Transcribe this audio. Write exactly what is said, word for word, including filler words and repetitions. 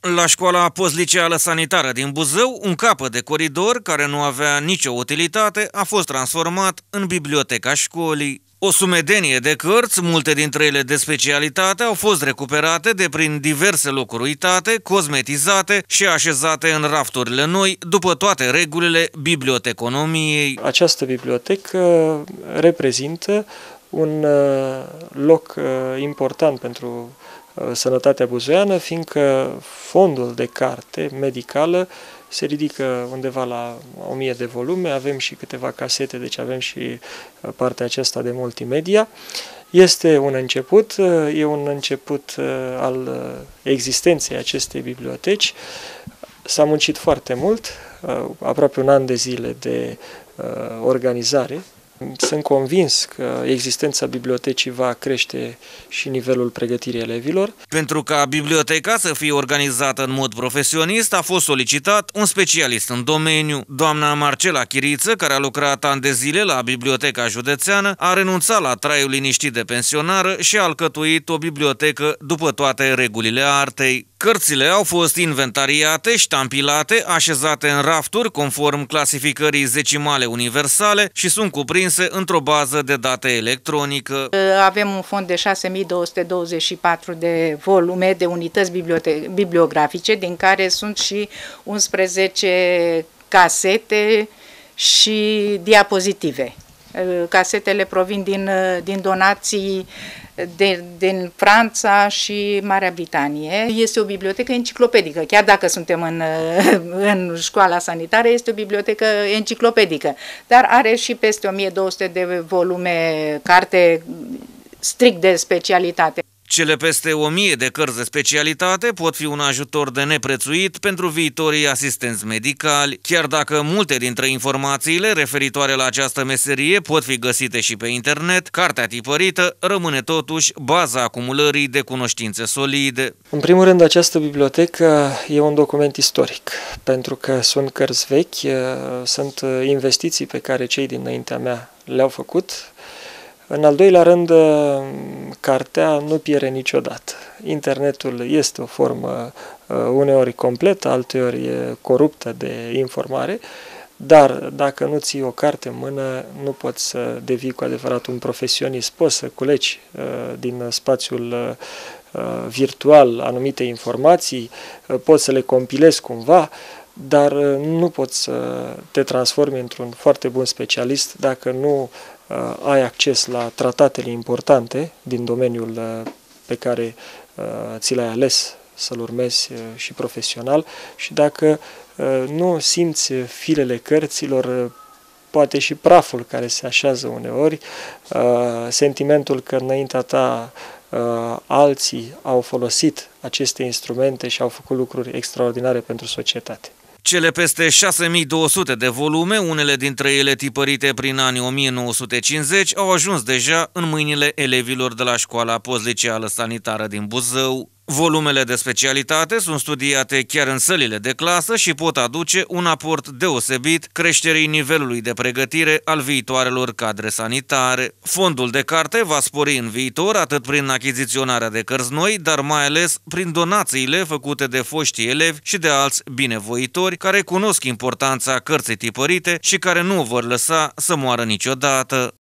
La școala postliceală sanitară din Buzău, un capăt de coridor care nu avea nicio utilitate a fost transformat în biblioteca școlii. O sumedenie de cărți, multe dintre ele de specialitate, au fost recuperate de prin diverse locuri uitate, cosmetizate și așezate în rafturile noi, după toate regulile biblioteconomiei. Această bibliotecă reprezintă un loc important pentru sănătatea buzoiană, fiindcă fondul de carte medicală se ridică undeva la o mie de volume, avem și câteva casete, deci avem și partea aceasta de multimedia. Este un început, e un început al existenței acestei biblioteci. S-a muncit foarte mult, aproape un an de zile de organizare. Sunt convins că existența bibliotecii va crește și nivelul pregătirii elevilor. Pentru ca biblioteca să fie organizată în mod profesionist, a fost solicitat un specialist în domeniu. Doamna Marcela Chiriță, care a lucrat ani de zile la Biblioteca Județeană, a renunțat la traiul liniștit de pensionară și a alcătuit o bibliotecă după toate regulile artei. Cărțile au fost inventariate, ștampilate, așezate în rafturi conform clasificării zecimale universale și sunt cuprinse într-o bază de date electronică. Avem un fond de șase mii două sute douăzeci și patru de volume de unități bibliografice, din care sunt și unsprezece casete și diapozitive. Casetele provin din, din donații de, din Franța și Marea Britanie. Este o bibliotecă enciclopedică, chiar dacă suntem în, în școala sanitară, este o bibliotecă enciclopedică, dar are și peste o mie două sute de volume, carte strict de specialitate. Cele peste o mie de cărți de specialitate pot fi un ajutor de neprețuit pentru viitorii asistenți medicali, chiar dacă multe dintre informațiile referitoare la această meserie pot fi găsite și pe internet, cartea tipărită rămâne totuși baza acumulării de cunoștințe solide. În primul rând, această bibliotecă e un document istoric, pentru că sunt cărți vechi, sunt investiții pe care cei dinaintea mea le-au făcut. În al doilea rând, cartea nu pierde niciodată. Internetul este o formă uneori completă, alteori coruptă de informare, dar dacă nu ții o carte în mână, nu poți să devii cu adevărat un profesionist. Poți să culegi din spațiul virtual anumite informații, poți să le compilezi cumva, dar nu poți să te transformi într-un foarte bun specialist dacă nu ai acces la tratatele importante din domeniul pe care ți l-ai ales să-l urmezi și profesional și dacă nu simți filele cărților, poate și praful care se așează uneori, sentimentul că înaintea ta alții au folosit aceste instrumente și au făcut lucruri extraordinare pentru societate. Cele peste șase mii două sute de volume, unele dintre ele tipărite prin anii o mie nouă sute cincizeci, au ajuns deja în mâinile elevilor de la școala postliceală sanitară din Buzău. Volumele de specialitate sunt studiate chiar în sălile de clasă și pot aduce un aport deosebit creșterii nivelului de pregătire al viitoarelor cadre sanitare. Fondul de carte va spori în viitor atât prin achiziționarea de cărți noi, dar mai ales prin donațiile făcute de foștii elevi și de alți binevoitori care cunosc importanța cărții tipărite și care nu o vor lăsa să moară niciodată.